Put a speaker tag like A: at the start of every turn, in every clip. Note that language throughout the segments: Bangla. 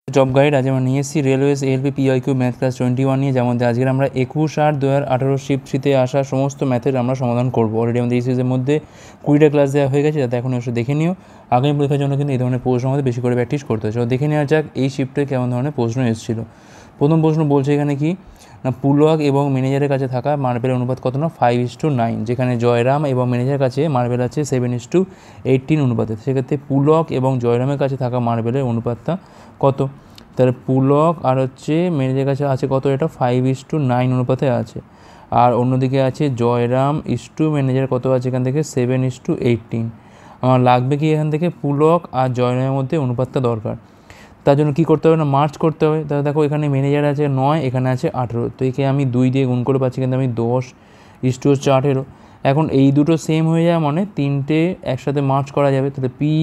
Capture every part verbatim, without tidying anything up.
A: জব গাইড আজ আমরা নিয়ে এসেছি railways ALP PIQ math class twenty one নিয়ে, যেমন আজকে আমরা একুশ আট দু হাজার আঠারো শিফট থ্রিতে আসা সমস্ত ম্যাথের আমরা সমাধান করবো। অলরেডি আমাদের এই সিরিজের মধ্যে কুড়িটা ক্লাস দেওয়া হয়ে গেছে, যাতে এখন এসে দেখে নিও। আগামী পরীক্ষার জন্য কিন্তু এই ধরনের প্রশ্ন আমাদের বেশি করে প্র্যাকটিস করতে হচ্ছে। দেখে নেওয়া যাক এই শিফটে কেমন ধরনের প্রশ্ন এসেছিল। প্রথম প্রশ্ন বলছে এখানে কি না, পুলক এবং ম্যানেজারের কাছে থাকা মার্বেলের অনুপাত কত না ফাইভ ইস টু নাইন, যেখানে জয়রাম এবং ম্যানেজারের কাছে মার্বেল আছে সেভেন ইস টু এইটিন অনুপাতে। সেক্ষেত্রে পুলক এবং জয়রামের কাছে থাকা মার্বেলের অনুপাতটা কত? তাহলে পুলক আর হচ্ছে ম্যানেজারের কাছে আছে কত, এটা ফাইভ ইস টু নাইন অনুপাতে আছে। আর অন্যদিকে আছে জয়রাম ইস টু ম্যানেজার কত আছে এখান থেকে সেভেন ইস টু এইটিন। আমার লাগবে কি এখান থেকে পুলক আর জয়রামের মধ্যে অনুপাতটা দরকার। তার জন্য কী করতে হবে না, মার্চ করতে হবে। তাহলে দেখো এখানে ম্যানেজার আছে নয়, এখানে আছে আঠেরো, তো একে আমি দুই দিয়ে গুণ করে পাচ্ছি কিন্তু আমি দশ ইস টু হচ্ছে আঠেরো। এখন এই দুটো সেম হয়ে যায় মানে তিনটে একসাথে মার্চ করা যাবে। তাহলে পি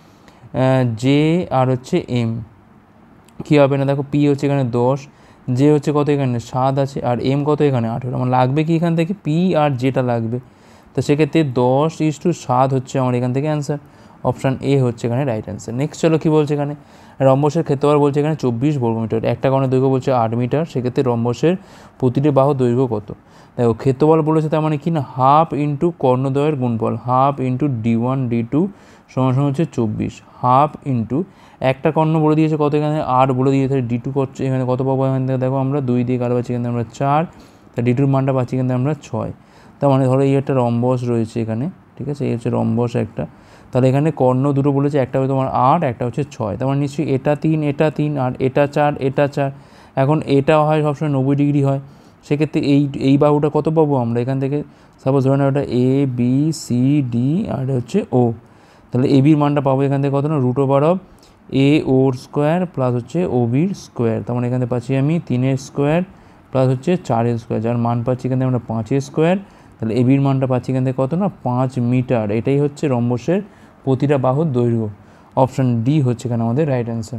A: জে আর হচ্ছে এম কী হবে না, দেখো পি হচ্ছে এখানে দশ, জে হচ্ছে কত এখানে সাত আছে, আর এম কত এখানে আঠেরো। আমার লাগবে কি এখান থেকে পি আর জেটা লাগবে। তো সেক্ষেত্রে দশ ইস টু সাত হচ্ছে আমার এখান থেকে অ্যান্সার। অপশান এ হচ্ছে এখানে রাইট অ্যান্সার। নেক্সট চলো কী বলছে এখানে, রম্বসের ক্ষেত্রফল বলছে এখানে চব্বিশ বর্গমিটার, একটা কোণের দৈর্ঘ্য বলছে আট মিটার। সেক্ষেত্রে রম্বসের প্রতিটি বাহু দৈর্ঘ্য কত? দেখো ক্ষেত্রফল বলেছে, তার মানে কি না হাফ ইন্টু কর্ণদ্বয়ের গুণফল, half into D one D two সমান সমান হচ্ছে চব্বিশ, হাফ ইন্টু একটা কর্ণ বলে দিয়েছে কত এখানে আট বলে দিয়েছে, ডি টু করছে এখানে কত পাবো এখান থেকে দেখো আমরা দুই দিয়ে কারো পাচ্ছি এখানে আমরা চার, তা ডি টুর মানটা পাচ্ছি এখানে আমরা ছয়। তার মানে ধরো এই একটা রম্বস রয়েছে এখানে, ঠিক আছে, এই হচ্ছে রম্বস একটা। তাহলে এখানে কর্ণ দুটো বলেছে, একটা হচ্ছে তোমার আট, একটা হচ্ছে ছয়। তার মানে নিশ্চয়ই এটা তিন এটা তিন আর এটা চার এটা চার। এখন এটা হয় সবসময় নব্বই ডিগ্রি হয়, সেক্ষেত্রে এই এই বাহুটা কত পাবো আমরা এখান থেকে, সাপোজ ধরে নাও ওটা এ বি সি ডি আর হচ্ছে ও। তাহলে এ বির মানটা পাবো এখান থেকে কত না রুট ওভার অফ এ ওর স্কোয়ার প্লাস হচ্ছে ও বির স্কোয়ার। তার মানে এখান থেকে পাচ্ছি আমি তিনের স্কোয়ার প্লাস হচ্ছে চারের স্কোয়ার, যার মান পাচ্ছি এখান থেকে আমরা পাঁচের স্কোয়ার। তাহলে এ বির মানটা পাচ্ছি এখান থেকে কত না পাঁচ মিটার। এটাই হচ্ছে রম্বসের প্রতিটা বাহুর দৈর্ঘ্য। অপশান ডি হচ্ছে এখানে আমাদের রাইট অ্যান্সার।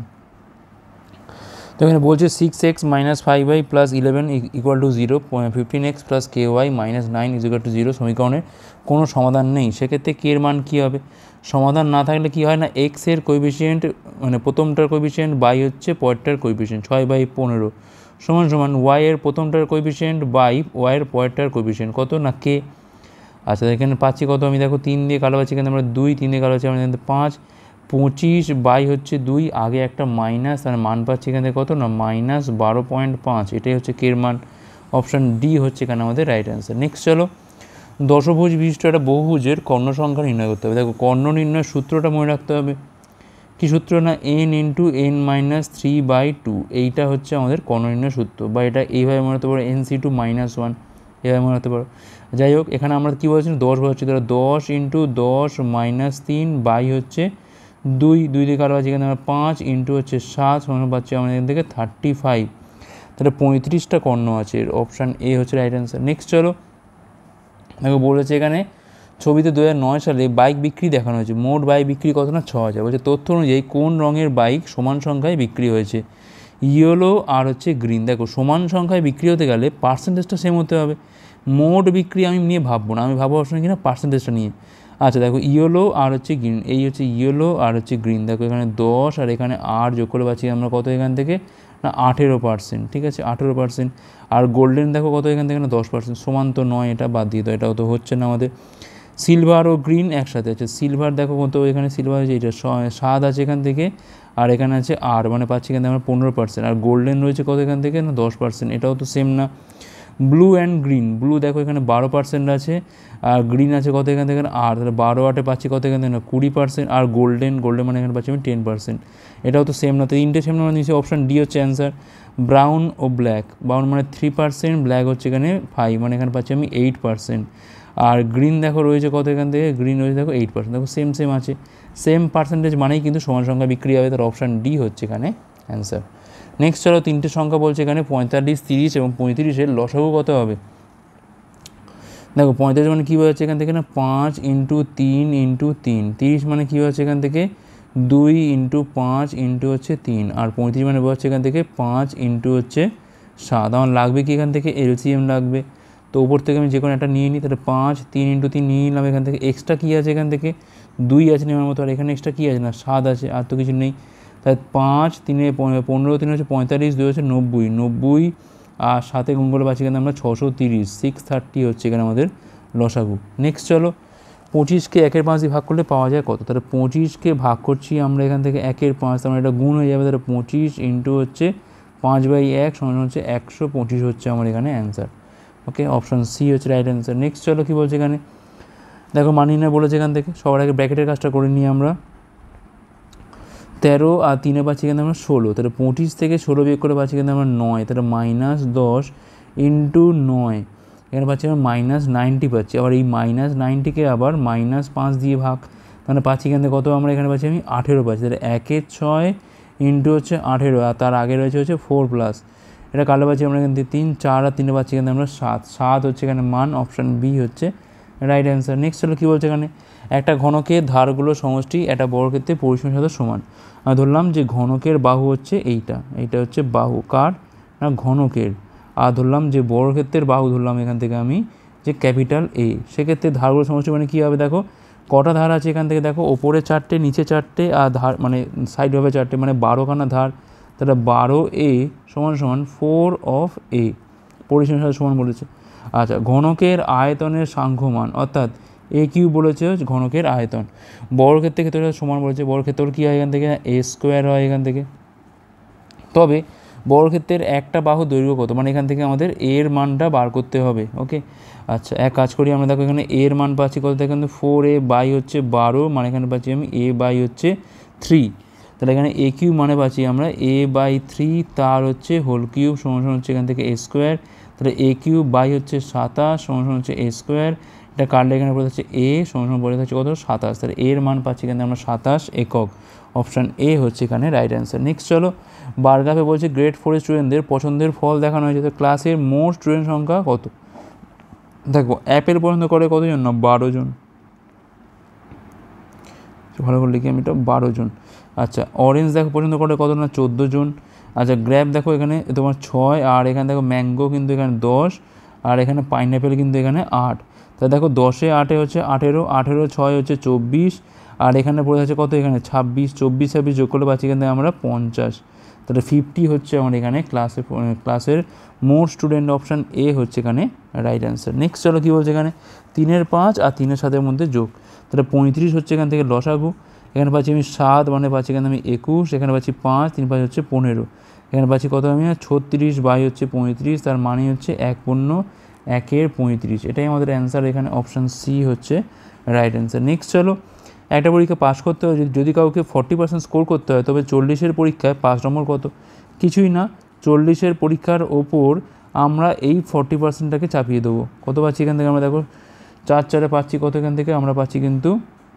A: তো এখানে বলছে six x minus five y plus eleven equal to zero, fifteen x plus k y minus nine is equal to zero সমীকরণের কোনো সমাধান নেই। সেক্ষেত্রে কে এর মান কী হবে? সমাধান না থাকলে কী হয় না, এক্সের কোএফিসিয়েন্ট মানে প্রথমটার কোএফিসিয়েন্ট বাই হচ্ছে পরেরটার কোএফিসিয়েন্ট, ছয় বাই পনেরো সমান সমান ওয়াইয়ের প্রথমটার কোএফিসিয়েন্ট বাই ওয়াইয়ের পরেরটার কোএফিসিয়েন্ট কত না কে। আচ্ছা এখানে পাচ্ছি কত, আমি দেখো তিন দিয়ে কালো পাচ্ছি এখানে আমরা দুই, তিন দিয়ে কালো পাচ্ছি আমরা এখানে পাঁচ, পঁচিশ বাই হচ্ছে দুই, আগে একটা মাইনাস আর মান পাচ্ছি এখান থেকে কত না মাইনাস বারো পয়েন্ট পাঁচ। এটাই হচ্ছে কের মান। অপশান ডি হচ্ছে এখানে আমাদের রাইট অ্যান্সার। নেক্সট চলো, দশভুজ বিশিষ্ট একটা বহুভুজের কর্ণ সংখ্যা নির্ণয় করতে হবে। দেখো কর্ণ নির্ণয়ের সূত্রটা মনে রাখতে হবে। কী সূত্র না n into n minus three by two, এইটা হচ্ছে আমাদের কর্ণ নির্ণয়ের সূত্র, বা এটা এইভাবে মনে হতে পারো n c two minus one এভাবে মনে হতে পারো। যাই হোক এখানে আমরা কী বলছি দশ বোঝাচ্ছি, তাহলে দশ ইন্টু দশ মাইনাস তিন বাই হচ্ছে দুই, দুই দিয়ে কারো আছে এখানে আমরা পাঁচ ইন্টু হচ্ছে সাত সমান পাচ্ছি আমাদের এখান থেকে থার্টি ফাইভ। তাহলে পঁয়ত্রিশটা কর্ণ আছে, অপশান এ হচ্ছে রাইট অ্যান্সার। নেক্সট চলো, দেখো বলেছে এখানে ছবিতে দু হাজার নয় সালে বাইক বিক্রি দেখানো হয়েছে, মোট বাইক বিক্রি কত না ছ হাজার। বলছে তথ্য অনুযায়ী কোন রঙের বাইক সমান সংখ্যায় বিক্রি হয়েছে, ইয়েলো আর হচ্ছে গ্রিন। দেখো সমান সংখ্যায় বিক্রি হতে গেলে পার্সেন্টেজটা সেম হতে হবে। মোট বিক্রি আমি নিয়ে ভাববো না, আমি ভাববো অপশন কিনা পার্সেন্টেজটা নিয়ে। আচ্ছা দেখো ইয়েলো আর হচ্ছে গ্রিন, এই হচ্ছে ইয়েলো আর হচ্ছে গ্রিন। দেখো এখানে দশ আর এখানে আট যোগ করে পাচ্ছি আমরা কত এখান থেকে না আঠেরো পার্সেন্ট, ঠিক আছে আঠেরো পার্সেন্ট। আর গোল্ডেন দেখো কত এখান থেকে না দশ পার্সেন্ট, সমান তো নয়, এটা বাদ দিয়ে তো এটাও তো হচ্ছে না আমাদের। সিলভার ও গ্রিন একসাথে আছে, সিলভার দেখো কত এখানে সিলভার হচ্ছে এটা সাত আছে এখান থেকে, আর এখানে আছে আর মানে পাচ্ছি এখান থেকে আমরা পনেরো পার্সেন্ট। আর গোল্ডেন রয়েছে কত এখান থেকে না দশ পার্সেন্ট, এটাও তো সেম না। ব্লু অ্যান্ড গ্রিন, ব্লু দেখো এখানে বারো পার্সেন্ট আছে, আর গ্রিন আছে কত এখান থেকে আর, তাহলে বারো আটে পাচ্ছি কত এখান থেকে না কুড়ি পার্সেন্ট। আর গোল্ডেন গোল্ডেন মানে এখানে পাচ্ছি আমি টেন পার্সেন্ট, এটাও তো সেম না। তো তিনটে সেম না নিচে অপশান ডি হচ্ছে অ্যান্সার। ব্রাউন ও ব্ল্যাক, ব্রাউন মানে থ্রি পার্সেন্ট, ব্ল্যাক হচ্ছে এখানে ফাইভ মানে এখানে পাচ্ছি আমি এইট পার্সেন্ট। আর গ্রিন দেখো রয়েছে কত এখান থেকে, গ্রিন রয়েছে দেখো এইট পার্সেন্ট। দেখো সেম সেম আছে, সেম পার্সেন্টেজ মানেই কিন্তু সমান সংখ্যা বিক্রি হবে, তার অপশান ডি হচ্ছে এখানে অ্যান্সার। নেক্সট চলো, তিনটে সংখ্যা বলছে এখানে পঁয়তাল্লিশ, তিরিশ এবং পঁয়ত্রিশের লসাগু কত হবে। দেখো পঁয়তাল্লিশ মানে কী বোঝাচ্ছে এখান থেকে না পাঁচ ইন্টু তিন ইন্টু তিন, তিরিশ মানে কী বোঝাচ্ছে এখান থেকে দুই ইন্টু পাঁচ ইন্টু হচ্ছে তিন, আর পঁয়ত্রিশ মানে বোঝাচ্ছে এখান থেকে পাঁচ ইন্টু হচ্ছে সাত। আমার লাগবে কি এখান থেকে এলসিএম লাগবে, তো উপর থেকে আমি যে কোনো একটা নিয়ে নিই। তাহলে পাঁচ তিন ইন্টু তিন নিয়ে নিলাম, এখান থেকে এক্সট্রা কী আছে এখান থেকে দুই আছে নেওয়ার মতো, আর এখানে এক্সট্রা কী আছে না সাত আছে, আর তো কিছু নেই। তাই পাঁচ তিনে পনেরো তিন হচ্ছে পঁয়তাল্লিশ, দুই হচ্ছে নব্বই, নব্বই আর সাথে গুণ করে পাচ্ছি এখানে আমরা ছশো তিরিশ, সিক্স থার্টি হচ্ছে এখানে আমাদের লসাগু। নেক্সট চলো, পঁচিশকে একের পাঁচ দিয়ে ভাগ করলে পাওয়া যায় কত? তাহলে পঁচিশকে ভাগ করছি আমরা এখান থেকে একের পাঁচ, তার মানে এটা গুণ হয়ে যাবে, তাহলে পঁচিশ ইন্টু হচ্ছে পাঁচ বাই এক সমান হচ্ছে একশো পঁচিশ হচ্ছে আমার এখানে অ্যান্সার। ওকে, অপশান সি হচ্ছে রাইট অ্যান্সার। নেক্সট চলো কী বলছে এখানে, দেখো মানিয়ে না বলেছে এখান থেকে, সবার আগে ব্র্যাকেটের কাজটা করে নিই আমরা। তেরো আর তিনে পাচ্ছি এখানে আমরা ষোলো, তাহলে পঁচিশ থেকে ষোলো বিয়োগ করে পাচ্ছি এখানে আমরা নয়, তাহলে মাইনাস দশ ইন্টু নয়, এখানে পাচ্ছি আমরা মাইনাস নাইনটি পাচ্ছি। আবার এই মাইনাস নাইনটিকে আবার মাইনাস পাঁচ দিয়ে ভাগ, মানে পাচ্ছি এখান থেকে কত আমরা এখানে পাচ্ছি আমি আঠেরো পাচ্ছি। তাহলে একের ছয় ইন্টু হচ্ছে আঠেরো, আর তার আগে রয়েছে হচ্ছে ফোর প্লাস, এটা কালো পাচ্ছি আমরা এখান থেকে তিন, চার আর তিনে পাচ্ছি এখানে আমরা সাত, সাত হচ্ছে এখানে মান, অপশান বি হচ্ছে রাইট অ্যান্সার। নেক্সট হলো কী বলছে এখানে, একটা ঘনকের ধারগুলো সমষ্টি একটা বর্গক্ষেত্রে পরিসীমার সাথে সমান। আমি ধরলাম যে ঘনকের বাহু হচ্ছে এইটা, এইটা হচ্ছে বাহু কার না ঘনকের, আর ধরলাম যে বর্গক্ষেত্রের বাহু ধরলাম এখান থেকে আমি যে ক্যাপিটাল এ, সেক্ষেত্রে ধারগুলো সমষ্টি মানে কী হবে, দেখো কটা ধার আছে এখান থেকে, দেখো ওপরে চারটে নিচে চারটে আর ধার মানে সাইড হবে চারটে, মানে বারোখানা ধার, তাহলে বারো এ সমান সমান ফোর অফ এ, পরিসীমার সাথে সমান বলেছে। আচ্ছা, ঘনকের আয়তনের সাংখ্যমান, অর্থাৎ এ কিউ বলেছে ঘনকের আয়তন, বর্গক্ষেত্রের ক্ষেত্রে সমান বলেছে, বর্গক্ষেত্র কী হয় এখান থেকে এ স্কোয়ার হয় এখান থেকে। তবে বর্গক্ষেত্রের একটা বাহু দৈর্ঘ্য কত, মানে এখান থেকে আমাদের এর মানটা বার করতে হবে। ওকে, আচ্ছা এক কাজ করি আমরা, দেখো এখানে এর মান পাচ্ছি কত, দেখেন ফোর এ বাই হচ্ছে বারো, মানে এখানে পাচ্ছি আমি এ বাই হচ্ছে থ্রি, তাহলে এখানে এ কিউ মানে পাচ্ছি আমরা এ বাই থ্রি, তার হচ্ছে হোল কিউব সমান সমান হচ্ছে এখান থেকে এ স্কোয়ার, তাহলে এ কিউব বাই হচ্ছে সাতাশ সমান সমান হচ্ছে এ স্কোয়ার, এটা কাটলে এখানে বলে থাকছে এ সমান সমান বলে থাকছে কত সাতাশ, তাহলে এর মান পাচ্ছি এখানে আমরা সাতাশ একক, অপশান এ হচ্ছে এখানে রাইট অ্যান্সার। নেক্সট চলো, বারগ্রাফে বলছে গ্রেড ফোরের স্টুডেন্টদের পছন্দের ফল দেখানো হয়েছে, তো ক্লাসের মোট স্টুডেন্ট সংখ্যা কত? দেখো অ্যাপেল পছন্দ করে কতজন না বারো জন, ভালো করে লিখি আমি এটা বারো জন। আচ্ছা, অরেঞ্জ দেখো পছন্দ করে কত না চোদ্দো জন। আচ্ছা, গ্র্যাপ দেখো এখানে তোমার ছয়, আর এখানে দেখো ম্যাঙ্গো কিন্তু এখানে দশ, আর এখানে পাইনঅ্যাপেল কিন্তু এখানে আট, তা দেখো দশে আটে হচ্ছে আঠেরো, আঠেরো ছয় হচ্ছে চব্বিশ, আর এখানে পড়ে আছে কত এখানে ছাব্বিশ, চব্বিশ ছাব্বিশ যোগ করলে পাচ্ছি এখান থেকে আমরা পঞ্চাশ, তাহলে ফিফটি হচ্ছে আমার এখানে ক্লাসে ক্লাসের মোট স্টুডেন্ট, অপশান এ হচ্ছে এখানে রাইট অ্যান্সার। নেক্সট চলো কী বলছে এখানে, তিনের পাঁচ আর তিনের সাতের মধ্যে যোগ, তাহলে পঁয়ত্রিশ হচ্ছে এখান থেকে লসাগু, এখানে পাচ্ছি আমি সাত মানে পাচ্ছি এখানে আমি একুশ, এখানে পাচ্ছি পাঁচ, তিন পাঁচ হচ্ছে পনেরো, এখানে পাচ্ছি কত আমি ছত্রিশ বাই হচ্ছে পঁয়ত্রিশ, তার মানে হচ্ছে এক পূর্ণ একের পঁয়ত্রিশ, এটাই আমাদের অ্যান্সার এখানে, অপশান সি হচ্ছে রাইট অ্যান্সার। নেক্সট চলো, একটা পরীক্ষা পাস করতে হয় যদি কাউকে ফর্টি পার্সেন্ট স্কোর করতে হয়, তবে চল্লিশের পরীক্ষায় পাস নম্বর কত? কিছুই না, চল্লিশের পরীক্ষার ওপর আমরা এই ফর্টি পার্সেন্টটাকে চাপিয়ে দেবো, কত পাচ্ছি এখান থেকে আমরা দেখো চার চারে পাচ্ছি কত এখান থেকে আমরা পাচ্ছি কিন্তু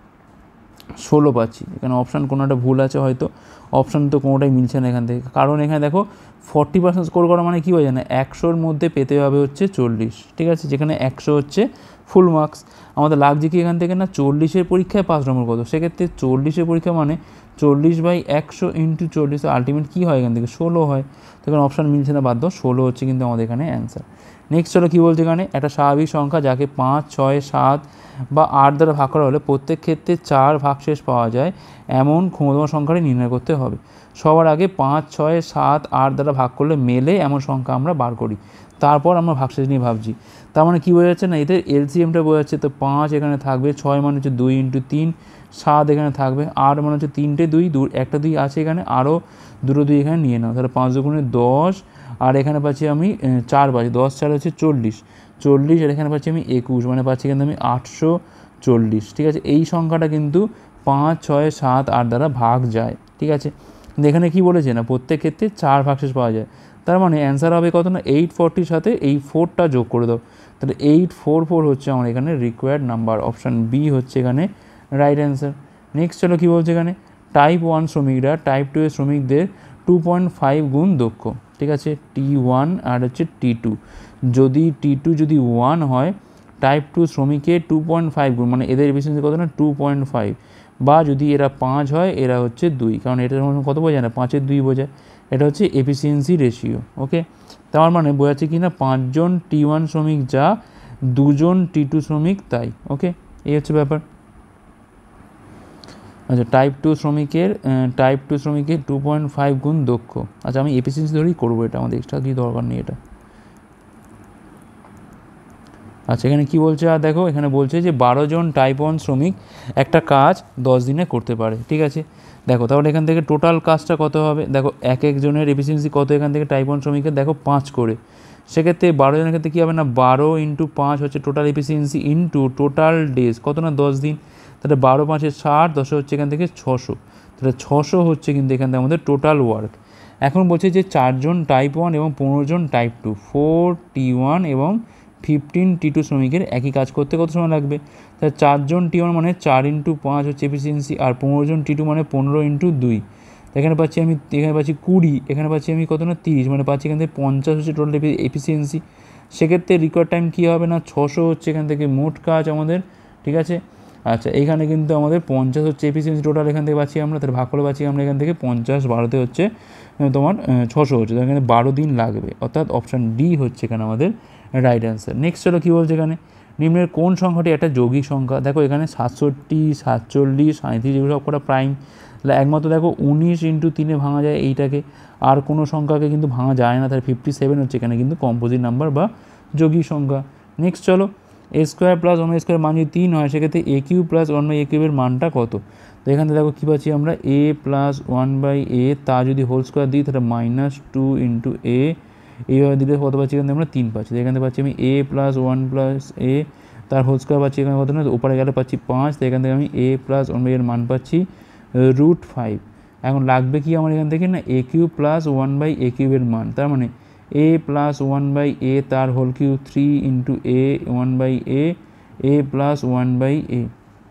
A: ষোলো পাচ্ছি, এখানে অপশান কোনোটা ভুল আছে হয়তো, অপশান তো কোনোটাই মিলছে না এখান থেকে, কারণ এখানে দেখো ফর্টি পার্সেন্ট স্কোর করা মানে কী হয় জানে, একশোর মধ্যে পেতে হবে হচ্ছে চল্লিশ, ঠিক আছে, যেখানে একশো হচ্ছে ফুল মার্কস। আমাদের লাগছে কি এখান থেকে না চল্লিশের পরীক্ষায় পাঁচ নম্বর কত, সেক্ষেত্রে চল্লিশের পরীক্ষা মানে চল্লিশ বাই একশো ইন্টু চল্লিশ, আলটিমেট কী হয় এখান থেকে ষোলো হয়, তো এখানে অপশান মিলছে না, বাধ্য ষোলো হচ্ছে কিন্তু আমাদের এখানে অ্যান্সার। নেক্সট চলো কী বলছে এখানে, একটা স্বাভাবিক সংখ্যা যাকে পাঁচ ছয় সাত বা আট দ্বারা ভাগ করা হলে প্রত্যেক ক্ষেত্রে চার ভাগশেষ পাওয়া যায় এমন ক্ষমতম সংখ্যাটি নির্ণয় করতে হবে। সবার আগে পাঁচ ছয় সাত আট দ্বারা ভাগ করলে মেলে এমন সংখ্যা আমরা বার করি, তারপর আমরা ভাগশেষ নিয়ে ভাবছি। তার মানে কী বোঝা যাচ্ছে না, এদের এলসিএমটা বোঝা যাচ্ছে, তো পাঁচ এখানে থাকবে, ছয় মানে হচ্ছে দুই ইন্টু তিন, সাত এখানে থাকবে, আট মানে হচ্ছে তিনটে দুই, দু একটা দুই আছে এখানে, আরও দুটো দুই এখানে নিয়ে নাও, তাহলে পাঁচ দুগুণে দশ, আর এখানে পাচ্ছি আমি চার পাচ্ছি, দশ চার হচ্ছে চল্লিশ, চল্লিশ আর এখানে পাচ্ছি আমি একুশ, মানে পাচ্ছি কিন্তু আমি আটশো চল্লিশ, ঠিক আছে। এই সংখ্যাটা কিন্তু পাঁচ ছয় সাত আট দ্বারা ভাগ যায়, ঠিক আছে। এখানে কি বলেছে না প্রত্যেক ক্ষেত্রে চার ভাগশেষ পাওয়া যায়, তার মানে অ্যান্সার হবে কত না এইট ফোরটির সাথে এই ফোরটা যোগ করে দাও, তাহলে এইট ফোর ফোর হচ্ছে আমার এখানে রিকোয়ার্ড নাম্বার, অপশান বি হচ্ছে এখানে রাইট অ্যান্সার। নেক্সট চলো কী বলছে এখানে, টাইপ ওয়ান শ্রমিকরা টাইপ টু এর শ্রমিকদের টু পয়েন্ট ফাইভ গুণ দক্ষ, ঠিক আছে, টি ওয়ান আর হচ্ছে টি টু, যদি টি টু যদি ওয়ান হয় টাইপ টু শ্রমিকের টু পয়েন্ট ফাইভ গুণ, মানে এদের এফিসিয়েন্সি কত না টু পয়েন্ট ফাইভ, বা যদি এরা পাঁচ হয় এরা হচ্ছে দুই, কারণ এটার কত বোঝায় না পাঁচের দুই বোঝায়, এটা হচ্ছে এফিসিয়েন্সি রেশিও। ওকে, তার মানে বোঝাচ্ছে কি না পাঁচজন টি ওয়ান শ্রমিক যা দুজন টি টু শ্রমিক তাই। ওকে, এই হচ্ছে ব্যাপার। আচ্ছা টাইপ টু শ্রমিকের টাইপ টু শ্রমিকের টু পয়েন্ট ফাইভ গুণ দক্ষ। আচ্ছা আমি এফিসিয়েন্সি ধরেই করবো এটা, আমাদের এক্সট্রা কিছু দরকার নেই এটা। আচ্ছা এখানে কী বলছে, আর দেখো এখানে বলছে যে বারো জন টাইপ ওয়ান শ্রমিক একটা কাজ দশ দিনে করতে পারে, ঠিক আছে। দেখো তাহলে এখান থেকে টোটাল কাজটা কত হবে, দেখো এক একজনের এফিসিয়েন্সি কত এখান থেকে টাইপ ওয়ান শ্রমিকের, দেখো পাঁচ করে। সেক্ষেত্রে বারো জনের ক্ষেত্রে কী হবে না, বারো ইন্টু পাঁচ হচ্ছে total efficiency into total days কত না দশ দিন, তাহলে বারো পাঁচে ষাট, দশে হচ্ছে এখান থেকে ছশো, তাহলে ছশো হচ্ছে কিন্তু এখান থেকে আমাদের টোটাল ওয়ার্ক। এখন বলছে যে চারজন টাইপ ওয়ান এবং পনেরো জন type two, four T one এবং ফিফটিন টি টু শ্রমিকের একই কাজ করতে কত সময় লাগবে। তাহলে চারজন টি ওয়ান মানে চার ইন্টু পাঁচ হচ্ছে এফিসিয়েন্সি, আর পনেরো জন টি টু মানে পনেরো ইন্টু দুই, এখানে পাচ্ছি আমি এখানে পাচ্ছি কুড়ি, এখানে পাচ্ছি আমি কত না তিরিশ, মানে পাচ্ছি এখান থেকে পঞ্চাশ হচ্ছে টোটাল এফিসিয়েন্সি। সেক্ষেত্রে রিকোয়ার্ড টাইম কী হবে না, ছশো হচ্ছে এখান থেকে মোট কাজ আমাদের, ঠিক আছে। আচ্ছা এইখানে কিন্তু আমাদের পঞ্চাশ হচ্ছে এফিসিয়েন্সি টোটাল এখান থেকে পাচ্ছি আমরা, তাহলে ভাগ করে পাচ্ছি আমরা এখান থেকে পঞ্চাশ, বারোতে হচ্ছে তোমার ছশো হচ্ছে, তাহলে এখানে বারো দিন লাগবে, অর্থাৎ অপশান ডি হচ্ছে এখানে আমাদের রাইট অ্যান্সার। নেক্সট চলো কী বলছে এখানে, নিম্নের কোন সংখ্যাটি একটা যৌগিক সংখ্যা। দেখো এখানে সাতষট্টি, সাতচল্লিশ, সাঁইত্রিশ এগুলো সব কটা প্রাইম, তাহলে একমাত্র দেখো উনিশ ইন্টু তিনে ভাঙা যায় এইটাকে, আর কোনো সংখ্যাকে কিন্তু ভাঙা যায় না, তাহলে ফিফটি সেভেন হচ্ছে এখানে কিন্তু কম্পোজিট নাম্বার বা যৌগিক সংখ্যা। নেক্সট চলো, a square plus one by square মান যদি তিন হয়, সেক্ষেত্রে a cube plus one by a কিউবের মানটা কত। তো এখানে দেখো কী পাচ্ছি আমরা, a plus one by a তা যদি হোল স্কোয়ার দিই তাহলে মাইনাস টু ইন্টু এ, এইভাবে দিলে কত পাচ্ছি এখানে আমরা তিন পাচ্ছি, এখানে পাচ্ছি আমি a plus one plus a তার হোল স্কোয়ার পাচ্ছি এখানে কত না, উপরে গেলে পাচ্ছি পাঁচ, তো এখান থেকে আমি এ প্লাস ওয়ান বাই এর মান পাচ্ছি রুট ফাইভ। এখন লাগবে কি আমার এখান থেকে না, a cube plus one by a কিউবের মান, তার মানে a plus one by a তার whole cube three into a one by a a plus one by a.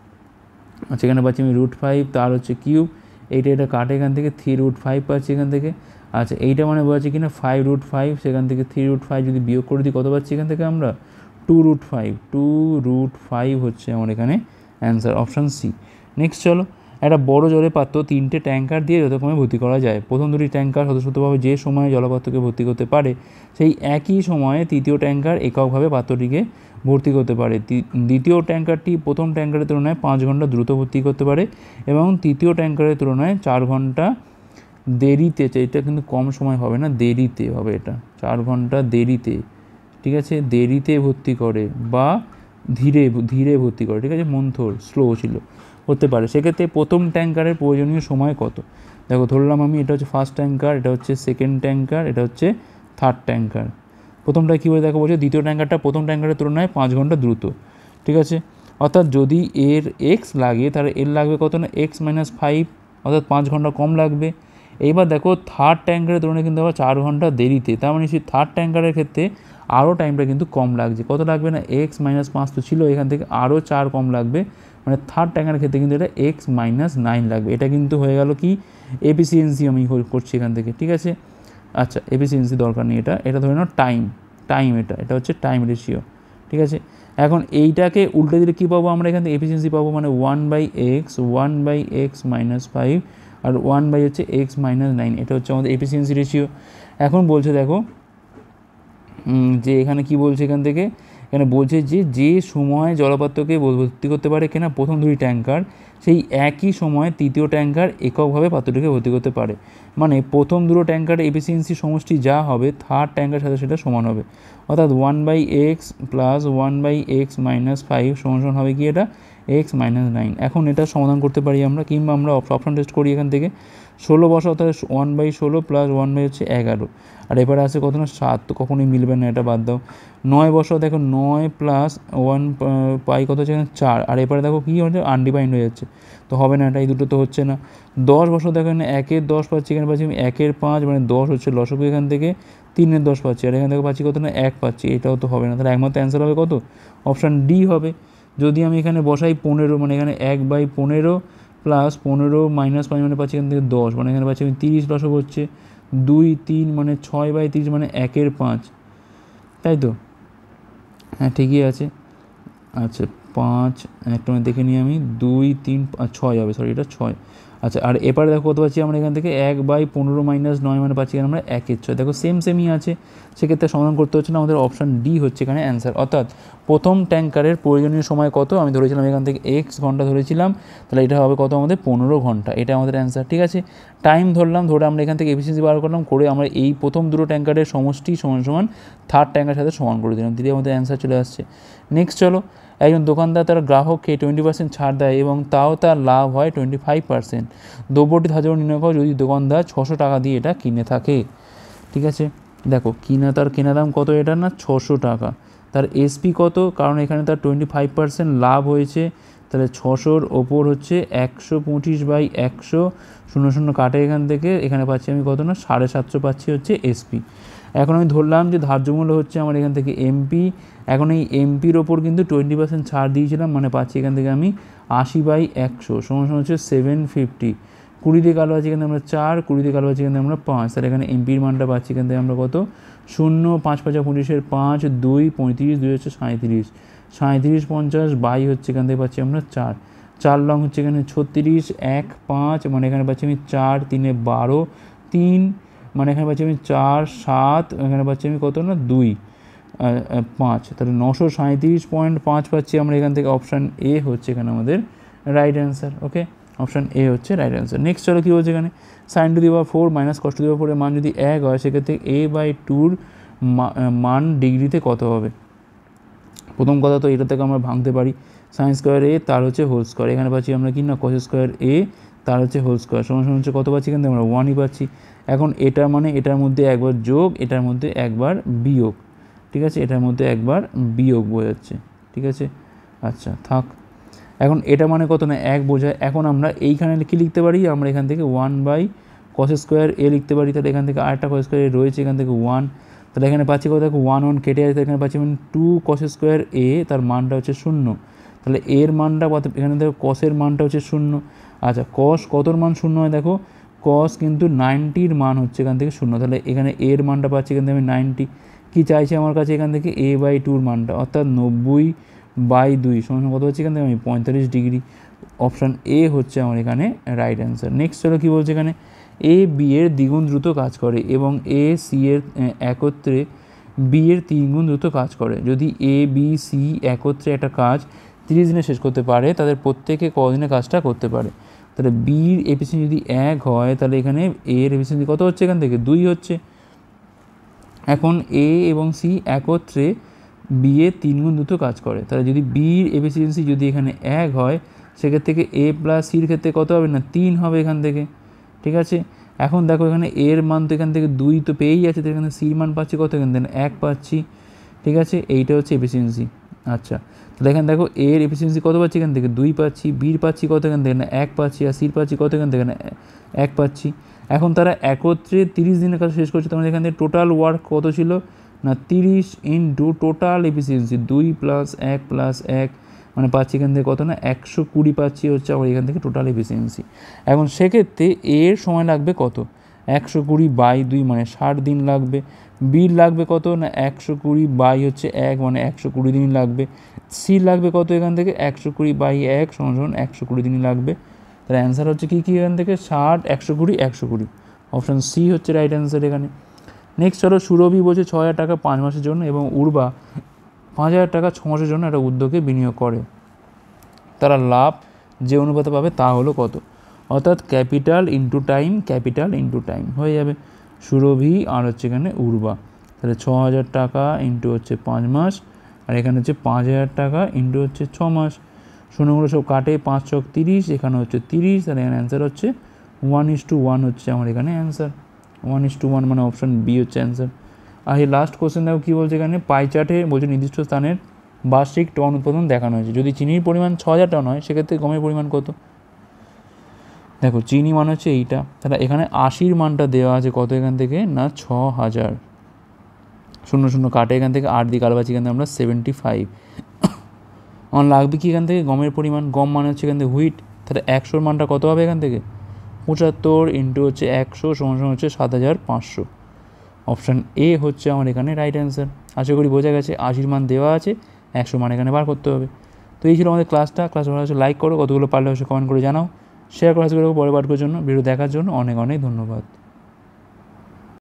A: আচ্ছা এখানে পাচ্ছি আমি রুট ফাইভ, তার হচ্ছে কিউব, এইটা এটা কাটে এখান থেকে থ্রি রুট ফাইভ পাচ্ছি এখান থেকে। আচ্ছা এইটা মানে বোঝাচ্ছে কিনা ফাইভ রুট ফাইভ, সেখান থেকে থ্রি রুট ফাইভ যদি বিয়োগ করে দিই কত পাচ্ছি এখান থেকে আমরা, two root five, two root five হচ্ছে আমার এখানে অ্যান্সার, অপশান সি। নেক্সট চলো, একটা বড় জলের পাত্র তিনটে ট্যাঙ্কার দিয়ে যথাক্রমে ভর্তি করা যায়। প্রথম দুটি ট্যাঙ্কার স্বতঃস্ফূর্তভাবে যে সময়ে জলপাত্রকে ভর্তি করতে পারে, সেই একই সময়ে তৃতীয় ট্যাঙ্কার এককভাবে পাত্রটিকে ভর্তি করতে পারে। দ্বিতীয় ট্যাঙ্কারটি প্রথম ট্যাঙ্কারের তুলনায় পাঁচ ঘন্টা দ্রুত ভর্তি করতে পারে এবং তৃতীয় ট্যাঙ্কারের তুলনায় চার ঘন্টা দেরিতে, এটা কিন্তু কম সময় হবে না, দেরিতে হবে, এটা চার ঘন্টা দেরিতে, ঠিক আছে, দেরিতে ভর্তি করে বা ধীরে ধীরে ভর্তি করে, ঠিক আছে, মন্থর স্লো ছিল হতে পারে। সেক্ষেত্রে প্রথম ট্যাঙ্কারের প্রয়োজনীয় সময় কত। দেখো ধরলাম আমি এটা হচ্ছে ফার্স্ট ট্যাঙ্কার, এটা হচ্ছে সেকেন্ড ট্যাঙ্কার, এটা হচ্ছে থার্ড ট্যাঙ্কার। প্রথমটা কী বলে দেখো বলছে, দ্বিতীয় ট্যাঙ্কারটা প্রথম ট্যাঙ্কারের তুলনায় পাঁচ ঘন্টা দ্রুত, ঠিক আছে। অর্থাৎ যদি এর এক্স লাগে তাহলে এর লাগবে কত না, এক্স মাইনাস ফাইভ, অর্থাৎ পাঁচ ঘন্টা কম লাগবে। এইবার দেখো থার্ড ট্যাঙ্কারের তুলনায় কিন্তু আবার চার ঘন্টা দেরিতে, তার মানে সেই থার্ড ট্যাঙ্কারের ক্ষেত্রে আরও টাইমটা কিন্তু কম লাগছে, কত লাগবে না, এক্স মাইনাস পাঁচ তো ছিল, এখান থেকে আরও চার কম লাগবে, মানে থার্ড ট্যাঙ্কারের ক্ষেত্রে কিন্তু এটা এক্স মাইনাস নাইন লাগবে। এটা কিন্তু হয়ে গেল কি এফিসিয়েন্সি আমি করছি এখান থেকে, ঠিক আছে। আচ্ছা এফিসিয়েন্সি দরকার নেই, এটা এটা ধরে নাও টাইম, টাইম এটা এটা হচ্ছে টাইম রেশিও, ঠিক আছে। এখন এইটাকে উল্টে দিলে কী পাবো আমরা এখান থেকে, এফিসিয়েন্সি পাবো মানে one by x, one by x minus five আর ওয়ান বাই হচ্ছে এক্স মাইনাস নাইন, এটা হচ্ছে আমাদের এফিসিয়েন্সি রেশিও। এখন বলছে দেখো যে এখানে কি বলছে এখান থেকে, এখানে বলছে যে যে সময় জলপাত্রকে ভর্তি করতে পারে কিনা প্রথম দুটি ট্যাঙ্কার, সেই একই সময়ে তৃতীয় ট্যাঙ্কার এককভাবে পাত্রটিকে ভর্তি করতে পারে। মানে প্রথম দুটো ট্যাঙ্কারের এফিসিয়েন্সি সমষ্টি যা হবে থার্ড ট্যাঙ্কারের সাথে সেটা সমান হবে, অর্থাৎ one by x plus one by x minus five সমান সমান হবে কি এটা এক্স মাইনাস নাইন। এখন এটা সমাধান করতে পারি আমরা, কিংবা আমরা অপশন টেস্ট করি এখান থেকে, ষোলো বসা অর্থাৎ ওয়ান বাই ষোলো প্লাস ওয়ান বাই হচ্ছে এগারো, আর এবারে আছে কত না সাত, তো কখনোই মিলবে না, এটা বাদ দাও। নয় বসা দেখো নয় প্লাস ওয়ান পাই কত হচ্ছে এখানে চার, আর এবারে দেখো কী হচ্ছে আনডিফাইন্ড হয়ে যাচ্ছে, তো হবে না, এটা এই দুটো তো হচ্ছে না। দশ বসা দেখো এখানে একের দশ পাচ্ছি, এখানে পাচ্ছি আমি একের পাঁচ, মানে দশ হচ্ছে লসগু এখান থেকে, তিনের দশ পাচ্ছি, আর এখান থেকে পাচ্ছি কত না এক পাচ্ছি, এটাও তো হবে না, তাহলে একমাত্র অ্যান্সার হবে কত, অপশান ডি হবে। যদি আমি এখানে বসাই পনেরো, মানে এখানে এক বাই পনেরো প্লাস পনেরো মাইনাস পাঁচ মানে পাচ্ছি এখান থেকে দশ, মানে এখানে পাচ্ছি আমি তিরিশ, লসগু হচ্ছে দুই তিন মানে ছয় বাই তিরিশ মানে একের পাঁচ, তাই তো, হ্যাঁ ঠিকই আছে। আচ্ছা পাঁচ একটা দেখে নিই আমি, দুই তিন ছয় হবে, সরি এটা ছয়, আচ্ছা, আর এবারে দেখো কত পাচ্ছি আমরা এখান থেকে এক বাই পনেরো মাইনাস নয় মানে পাচ্ছি আমরা একের ছয়। দেখো সেম সেমই আছে, সেক্ষেত্রে সমাধান করতে হচ্ছে না, আমাদের অপশান ডি হচ্ছে এখানে অ্যান্সার। অর্থাৎ প্রথম ট্যাঙ্কারের প্রয়োজনীয় সময় কত, আমি ধরেছিলাম এখান থেকে এক্স ঘন্টা ধরেছিলাম, তাহলে এটা হবে কত আমাদের পনেরো ঘন্টা, এটা আমাদের অ্যান্সার। ঠিক আছে, টাইম ধরলাম, ধরে আমরা এখান থেকে এফিসিয়েন্সি বার করলাম, করে আমরা এই প্রথম দুটো ট্যাঙ্কারের সমষ্টি সমান সমান থার্ড ট্যাঙ্কারের সাথে সমান করে দিলাম, দিদি আমাদের অ্যান্সার চলে আসছে। নেক্সট চলো, একজন দোকানদার তার গ্রাহককে টোয়েন্টি পার্সেন্ট ছাড় দেয় এবং তাও তার লাভ হয় টোয়েন্টি ফাইভ পার্সেন্ট। দ্রব্যটি ধার্য নির্ণয় করো যদি দোকানদার ছশো টাকা দিয়ে এটা কিনে থাকে। ঠিক আছে, দেখো কিনা তার কেনা দাম কত, এটা না ছশো টাকা, তার এসপি কত, কারণ এখানে তার টোয়েন্টি ফাইভ পার্সেন্ট লাভ হয়েছে, তাহলে ছশোর ওপর হচ্ছে একশো পঁচিশ বাই একশো, শূন্য শূন্য কাটে এখান থেকে, এখানে পাচ্ছি আমি কত না সাড়ে সাতশো পাচ্ছি হচ্ছে এসপি। এখন আমি ধরলাম যে ধার্য মূল্য হচ্ছে আমার এখান থেকে এমপি, এখন এই এমপির ওপর কিন্তু টোয়েন্টি পার্সেন্ট ছাড় দিয়েছিলাম, মানে পাচ্ছি এখান থেকে আমি আশি বাই একশো সমান সমান হচ্ছে সেভেন ফিফটি। কুড়ি দিয়ে কালো আছে এখানে আমরা চার, কুড়ি দিয়ে কালো আছে এখানে আমরা পাঁচ, তাহলে এখানে এমপির মানটা পাচ্ছি এখান থেকে আমরা কত শূন্য, পাঁচ পাঁচা পঁচিশের পাঁচ, দুই পঁয়ত্রিশ, দুই হচ্ছে সাঁত্রিশ, সাঁত্রিশ পঞ্চাশ বাই হচ্ছে এখান থেকে পাচ্ছি আমরা চার, চার লং হচ্ছে এখানে ছত্রিশ, এক পাঁচ মানে এখানে পাচ্ছি আমি চার, তিনে বারো, তিন মানে এখানে পাচ্ছি আমি চার, সাত এখানে পাচ্ছি আমি কত না দুই, পাঁচ, তাহলে নশো সাঁত্রিশ পয়েন্ট পাঁচ পাচ্ছি আমরা এখান থেকে। অপশান এ হচ্ছে এখানে আমাদের right answer. Okay, option A হচ্ছে রাইট অ্যান্সার। নেক্সট চলো কী বলছে এখানে, sine to the power four minus cos to the power ফোরের মান যদি এক হয় সেক্ষেত্রে এ বাই টুর মান ডিগ্রিতে কত হবে। প্রথম কথা তো এটা থেকে আমরা ভাঙতে পারি, সাইন স্কোয়ার এ তার হচ্ছে হোল স্কোয়ার, এখানে পাচ্ছি আমরা কি না কস স্কোয়ার এ তার হচ্ছে হোল স্কোয়ার সমান সমান হচ্ছে কত পাচ্ছি এখান থেকে আমরা ওয়ানই পাচ্ছি। এখন এটা মানে এটার মধ্যে একবার যোগ, এটার মধ্যে একবার বিয়োগ, ঠিক আছে, এটার মধ্যে একবার বিয়োগ বোঝাচ্ছে। ঠিক আছে, আচ্ছা থাক। এখন এটা মানে কত না এক বোঝায়, এখন আমরা এইখানে কি লিখতে পারি, আমরা এখান থেকে one by cos square a লিখতে পারি, তাহলে এখান থেকে আরেকটা কস স্কোয়ার এ রয়েছে এখান থেকে ওয়ান, তাহলে এখানে পাচ্ছি কত দেখো ওয়ান ওয়ান কেটে আছে, এখানে পাচ্ছি মানে টু কস স্কোয়ার এ, তার মানটা হচ্ছে শূন্য, তাহলে এর মানটা কত এখানে দেখো কসের মানটা হচ্ছে শূন্য। আচ্ছা কস কতর মান শূন্য হয়, দেখো কস কিন্তু নাইনটির মান হচ্ছে এখান থেকে শূন্য, তাহলে এখানে এর মানটা পাচ্ছি এখান থেকে আমি নাইনটি। কী চাইছি আমার কাছে এখান থেকে এ বাই টুর মানটা, অর্থাৎ নব্বই বাই দুই সমান কত হচ্ছে এখান থেকে আমি পঁয়তাল্লিশ ডিগ্রি। অপশান এ হচ্ছে আমার এখানে রাইট অ্যান্সার। নেক্সট চলো কী বলছে এখানে, এ বি এর দ্বিগুণ দ্রুত কাজ করে এবং এ সি এর একত্রে বি এর তিনগুণ দ্রুত কাজ করে। যদি এ বি সি একত্রে একটা কাজ তিরিশ দিনে শেষ করতে পারে, তাদের প্রত্যেকে কদিনে কাজটা করতে পারে। তাহলে বির এফিসিয়েন্সি যদি এক হয়, তাহলে এখানে এর এফিসিয়েন্সি কত হচ্ছে এখান থেকে দুই হচ্ছে। এখন এ এবং সি একত্রে বি এ তিন গুণ দ্রুত কাজ করে, তাহলে যদি বির এফিসিয়েন্সি যদি এখানে এক হয় সেক্ষেত্রে থেকে এ প্লাস সির ক্ষেত্রে কত হবে না তিন হবে এখান থেকে। ঠিক আছে, এখন দেখো এখানে এর মান তো এখান থেকে দুই তো পেয়েই আছে, তো এখানে সির মান পাচ্ছি কত এখান থেকে এক পাচ্ছি। ঠিক আছে, এইটা হচ্ছে এফিসিয়েন্সি। আচ্ছা তাহলে এখানে দেখো এর এফিসিয়েন্সি কত পাচ্ছি এখান থেকে দুই পাচ্ছি, বির পাচ্ছি কত এখান থেকে না এক পাচ্ছি, আর সির পাচ্ছি কত এখান থেকে না এক পাচ্ছি। এখন তারা একত্রে তিরিশ দিনের কাজ শেষ করছে, তোমাদের এখান থেকে টোটাল ওয়ার্ক কত ছিল না তিরিশ ইন্টু টোটাল এফিসিয়েন্সি দুই প্লাস এক প্লাস এক মানে পাচ্ছি এখান থেকে কত না একশো কুড়ি পাচ্ছি হচ্ছে আমার এখান থেকে টোটাল এফিসিয়েন্সি। এখন সেক্ষেত্রে এর সময় লাগবে কত, একশো কুড়ি বাই দুই মানে ষাট দিন লাগবে, বির লাগবে কত না একশো কুড়ি বাই হচ্ছে এক মানে একশো কুড়ি দিন লাগবে, সি লাগবে কত এখান থেকে একশো কুড়ি বাই এক সমান সমান একশো কুড়ি দিন লাগবে। তাহলে অ্যান্সার হচ্ছে কী কী এখান থেকে ষাট একশো কুড়ি একশো কুড়ি, অপশান সি হচ্ছে রাইট অ্যান্সার এখানে। নেক্সট চলো, সুরভি বলছে ছ হাজার টাকা পাঁচ মাসের জন্য এবং উর্বা পাঁচ হাজার টাকা ছ মাসের জন্য একটা উদ্যোগে বিনিয়োগ করে, তারা লাভ যে অনুপাতে পাবে তা হলো কত। অর্থাৎ capital into time, capital into time হয়ে যাবে সুরভি আর হচ্ছে এখানে উর্বা, তাহলে ছ হাজার টাকা ইন্টু হচ্ছে পাঁচ মাস, আর এখানে হচ্ছে পাঁচ হাজার টাকা ইন্টু হচ্ছে ছ মাস, শূন্যগুলো সব কাটে, পাঁচ ছক তিরিশ, এখানে হচ্ছে তিরিশ, তাহলে এখানে অ্যান্সার হচ্ছে ওয়ান ইস টু ওয়ান হচ্ছে আমার এখানে answer, one is two one মানে অপশান বি হচ্ছে অ্যান্সার। আর এই লাস্ট কোশ্চেন দেখো কী বলছে এখানে, পাই চার্টে বলছে নির্দিষ্ট স্থানের বার্ষিক টন উৎপাদন দেখানো হয়েছে, যদি চিনির পরিমাণ ছ হাজার টন হয় সেক্ষেত্রে গমের পরিমাণ কত। দেখো চিনি মান হচ্ছে এইটা, তাহলে এখানে আশির মানটা দেওয়া আছে কত এখান থেকে না ছ হাজার, শূন্য শূন্য কাটে এখান থেকে আট দিয়ে কালবাছি এখান থেকে আমরা সেভেন্টি ফাইভ। আমার লাগবে কি এখান থেকে গমের পরিমাণ, গম মানে হচ্ছে এখান থেকে হুইট, তাহলে একশোর মানটা কত হবে এখান থেকে পঁচাত্তর ইন্টু হচ্ছে একশো সমান সমান হচ্ছে সাত হাজার পাঁচশো। অপশান এ হচ্ছে আমার এখানে রাইট অ্যান্সার। আশা করি বোঝা গেছে, আশির মান দেওয়া আছে, একশো মান এখানে বার করতে হবে। তো এই ছিল আমাদের ক্লাসটা। ক্লাস ভালো হচ্ছে লাইক করো, কতগুলো পারলে হচ্ছে কমেন্ট করে জানাও। শেয়ার করা করে পরে পাঠ করার জন্য, ভিডিও দেখার জন্য অনেক অনেক ধন্যবাদ।